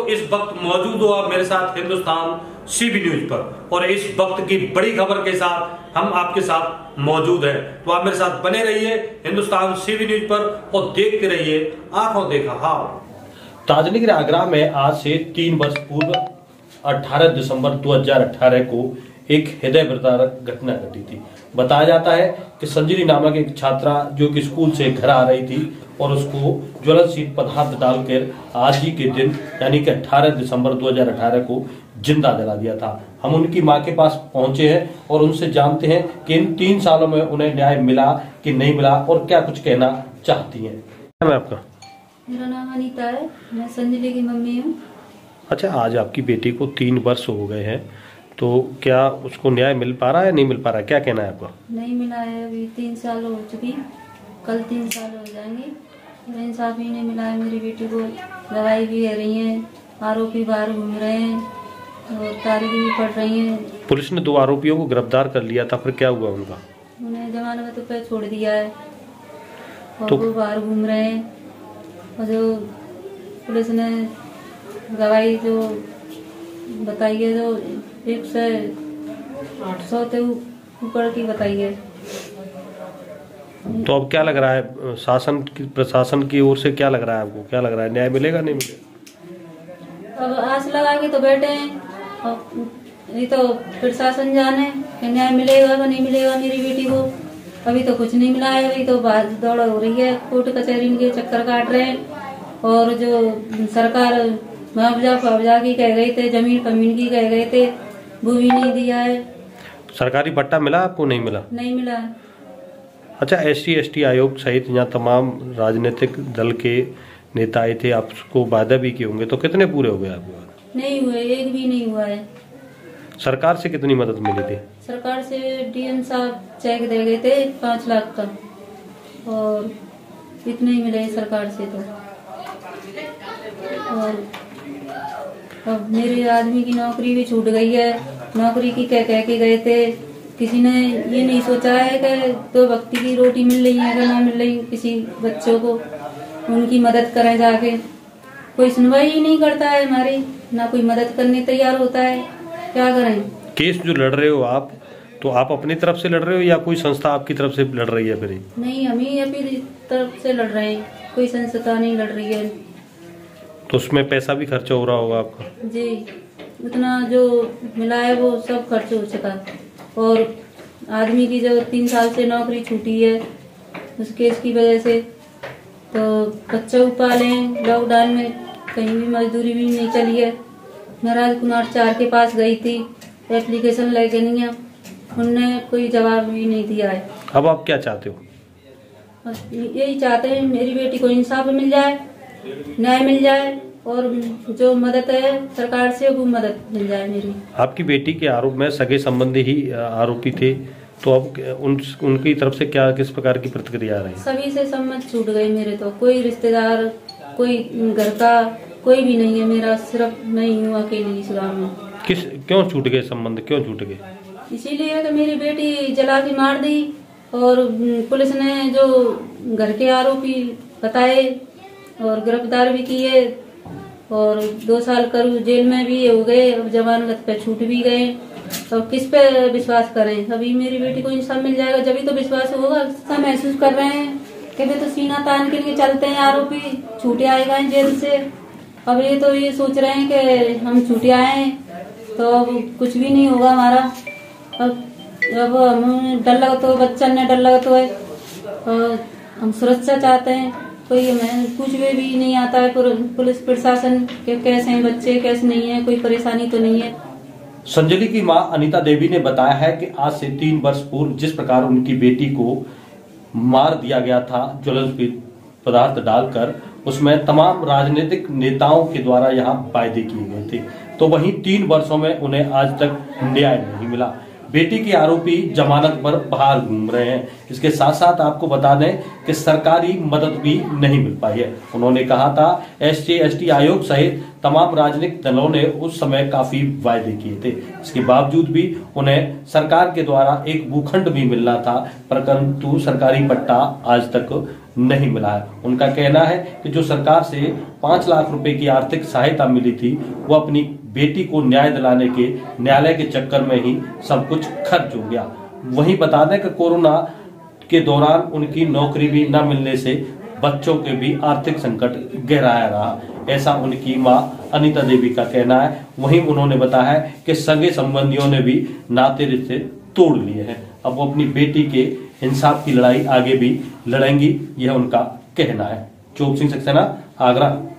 इस वक्त मौजूद हो आप मेरे साथ हिंदुस्तान सीबी न्यूज पर, और इस वक्त की बड़ी खबर के साथ हम आपके साथ मौजूद हैं। तो आप मेरे साथ बने रहिए हिंदुस्तान सीबी न्यूज पर और देखते रहिए आंखों देखा हाल। ताजनगर आगरा में आज से 3 वर्ष पूर्व 18 दिसंबर 2018 को एक हृदय विदारक घटना घटी थी। बताया जाता है कि संजली नामक एक छात्रा जो कि स्कूल से घर आ रही थी और उसको ज्वलनशील पदार्थ डालकर आज ही के दिन यानी कि 18 दिसंबर 2018 को जिंदा जला दिया था। हम उनकी मां के पास पहुंचे हैं और उनसे जानते हैं कि इन 3 सालों में उन्हें न्याय मिला कि नहीं मिला और क्या कुछ कहना चाहती हैं। क्या नाम है आपका? मेरा नाम अनीता है, मैं संजली की मम्मी हूँ। अच्छा, आज आपकी बेटी को 3 वर्ष हो गए हैं, तो क्या उसको न्याय मिल पा रहा है नहीं मिल पा रहा है, क्या कहना है आपका? नहीं मिला है, अभी 3 साल हो चुकी, कल 3 साल हो जाएंगे। इंसाफ ही नहीं मिला है मेरी बेटी को। दवाई भी ले रही है, आरोपी बाहर घूम रहे हैं और तारीख भी पढ़ रही है। पुलिस ने 2 आरोपियों को गिरफ्तार कर लिया था, फिर क्या हुआ उनका? उन्हें जमानत पे छोड़ दिया है और तो वो बाहर घूम रहे हैं। और जो पुलिस ने गवाही जो बताई है, जो 1 से 800 से ऊपर की बताई है। तो अब क्या लग रहा है, प्रशासन की ओर से क्या लग रहा है आपको? क्या लग रहा है, न्याय मिलेगा नहीं मिलेगा? अब आस लगा के तो बैठे हैं, और ये तो प्रशासन जाने कि न्याय मिलेगा कि नहीं मिलेगा मेरी बेटी को। अभी तो कुछ नहीं मिला है, अभी तो भाग दौड़ हो रही है, कोर्ट कचहरी के चक्कर काट रहे हैं। और जो सरकार मुआवजा की कह गए थे, जमीन की कह गए थे, वो भी नहीं दिया है। सरकारी पट्टा मिला आपको? नहीं मिला? नहीं मिला। अच्छा, SC/ST आयोग सहित यहाँ तमाम राजनीतिक दल के नेता आए थे, आपको वादा भी किए होंगे, तो कितने पूरे हो गए आपके? नहीं हुए, एक भी नहीं हुआ है। सरकार से कितनी मदद मिली थी? सरकार से DM साहब चेक दे गए थे 5 लाख का, और इतने ही मिले सरकार से। तो और अब मेरे आदमी की नौकरी भी छूट गई है। नौकरी की कह के गए थे, किसी ने ये नहीं सोचा है कि 2 वक्त की रोटी मिल रही है कि ना मिल रही, किसी बच्चों को उनकी मदद करें जाके। कोई सुनवाई ही नहीं करता है हमारी, ना कोई मदद करने तैयार होता है, क्या करें? केस जो लड़ रहे हो आप, तो आप अपनी तरफ से लड़ रहे हो या कोई संस्था आपकी तरफ से लड़ रही है? फिर नहीं, हम ही अपनी तरफ से लड़ रहे हैं, कोई संस्था नहीं लड़ रही है। तो उसमें पैसा भी खर्चा हो रहा होगा आपका? जी, उतना जो मिला है वो सब खर्च हो चुका। और आदमी की जो 3 साल से नौकरी छूटी है उस केस की वजह से, तो बच्चा पालें, लॉकडाउन में कहीं भी मजदूरी भी नहीं चली है। मैं राजकुमार 4 के पास गई थी, एप्लीकेशन लेके नहीं है, उनने कोई जवाब भी नहीं दिया है। अब आप क्या चाहते हो? बस यही चाहते हैं मेरी बेटी को इंसाफ मिल जाए, न्याय मिल जाए, और जो मदद है सरकार से वो मदद मिल जाए मेरी। आपकी बेटी के आरोप में सगे संबंधी ही आरोपी थे, तो अब उनकी तरफ से क्या किस प्रकार की प्रतिक्रिया आ रही है? सभी से सम्मत छूट गए मेरे, तो कोई रिश्तेदार, कोई घर का कोई भी नहीं है मेरा, सिर्फ मैं ही हूँ अकेली इस गाँव में। क्यों छूट गए संबंध, क्यों छूट गए? इसीलिए कि मेरी बेटी जला के मार दी, और पुलिस ने जो घर के आरोपी बताए और गिरफ्तार भी किए, और 2 साल करू जेल में भी हो गए, अब जमानत पे छूट भी गए। तो किस पे विश्वास करें? अभी मेरी बेटी को इंसाफ मिल जाएगा जब ही तो विश्वास होगा। ऐसा महसूस कर रहे हैं कि वे तो सीना तान के लिए चलते हैं, आरोपी छूटे आएगा जेल से। अब ये सोच रहे हैं कि हम छूटे आए तो अब कुछ भी नहीं होगा हमारा। अब हमें डर लगता है, बच्चन ने डर लगता है, और हम सुरक्षा चाहते हैं। कोई हमें कुछ भी नहीं आता है, पुलिस प्रशासन के कैसे हैं बच्चे, कैसे नहीं है, कोई परेशानी तो नहीं है। संजली की मां अनीता देवी ने बताया है कि आज से 3 वर्ष पूर्व जिस प्रकार उनकी बेटी को मार दिया गया था ज्वलनशील पदार्थ डालकर, उसमें तमाम राजनीतिक नेताओं के द्वारा यहाँ वायदे किए गए थे, तो वहीं 3 वर्षों में उन्हें आज तक न्याय नहीं मिला। बेटी के आरोपी जमानत पर बाहर घूम रहे हैं। इसके साथ साथ आपको बता दें कि सरकारी मदद भी नहीं मिल पाई है। उन्होंने कहा था SC/ST आयोग सहित तमाम राजनीतिक दलों ने उस समय काफी वायदे किए थे, इसके बावजूद भी उन्हें सरकार के द्वारा एक भूखंड भी मिलना था, परंतु सरकारी पट्टा आज तक नहीं मिला है। उनका कहना है कि जो सरकार से 5 लाख रुपए की आर्थिक सहायता मिली थी वो अपनी बेटी को न्याय दिलाने के न्यायालय के चक्कर में ही सब कुछ खर्च हो गया। वहीं बता दें कि कोरोना के दौरान उनकी नौकरी भी न मिलने से बच्चों के भी आर्थिक संकट गहराया रहा, ऐसा उनकी मां अनीता देवी का कहना है। वहीं उन्होंने बताया है कि सगे संबंधियों ने भी नाते रिश्ते तोड़ लिए हैं। अब वो अपनी बेटी के इंसाफ की लड़ाई आगे भी लड़ेंगी, यह उनका कहना है। चोक सिंह सक्सेना, आगरा।